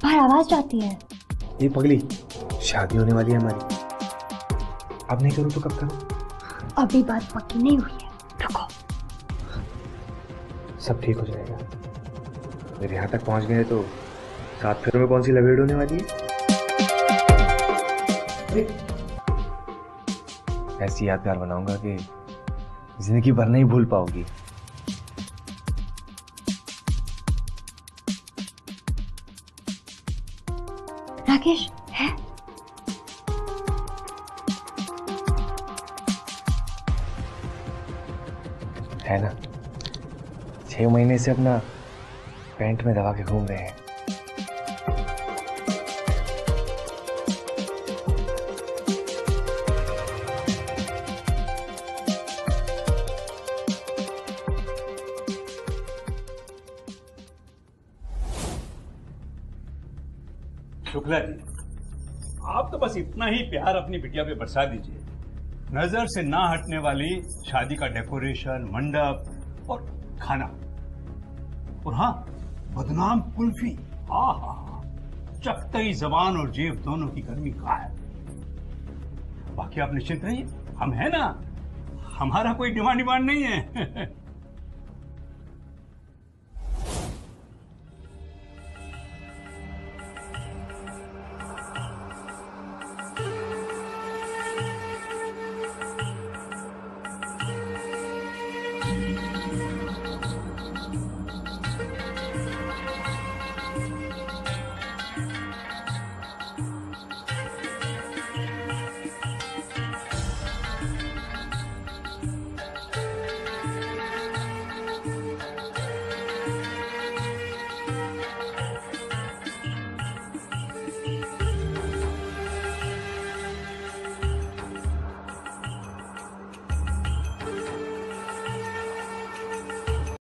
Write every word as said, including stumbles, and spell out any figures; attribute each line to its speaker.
Speaker 1: बाहर आवाज आती है।
Speaker 2: ये पगली, शादी होने वाली है हमारी। अब नहीं करूँ तो कब करूँ?
Speaker 1: अभी बात पक्की नहीं हुई है, रुको।
Speaker 2: सब ठीक हो जाएगा। जब यहाँ तक पहुँच गए तो सात फेरों में कौन सी लवेड़ होने वाली है? ऐसी यादगार बनाऊंगा कि जिंदगी भर नहीं भूल पाओगी।
Speaker 1: राकेश है?
Speaker 2: है ना। छह महीने से अपना पैंट में दबा के घूम रहे हैं।
Speaker 3: शुक्ला जी, आप तो बस इतना ही प्यार अपनी बिटिया पे बरसा दीजिए। नजर से ना हटने वाली शादी का डेकोरेशन, मंडप और खाना, और हाँ, बदनाम कुल्फी। हाँ हाँ हाँ, चकतई जबान और जेब दोनों की गर्मी गायब। बाकी आप निश्चिंत रहिए, हम है ना, हमारा कोई डिमांड डिमांड नहीं है।